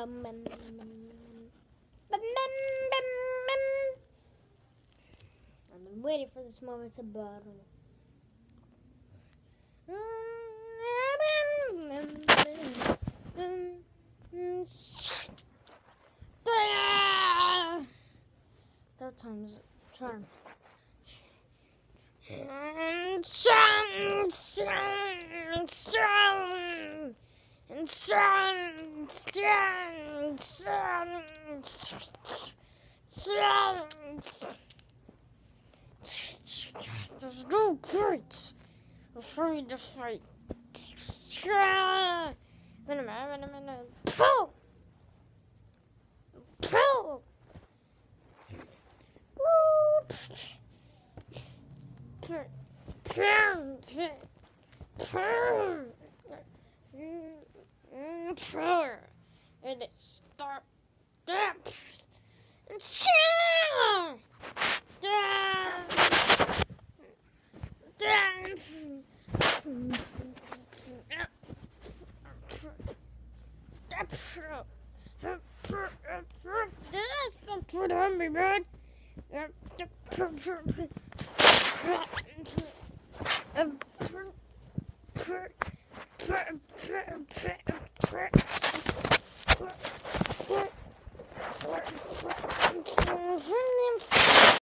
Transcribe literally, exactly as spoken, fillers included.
I've been waiting for this moment to bottle. Third time's a charm. And sun, sun, sun, and sun, sun, sun, sun. There's no point. Afraid to fight. Wait a minute, wait a minute. Pull! Pull! And it start and Stop trying to hurt me, man.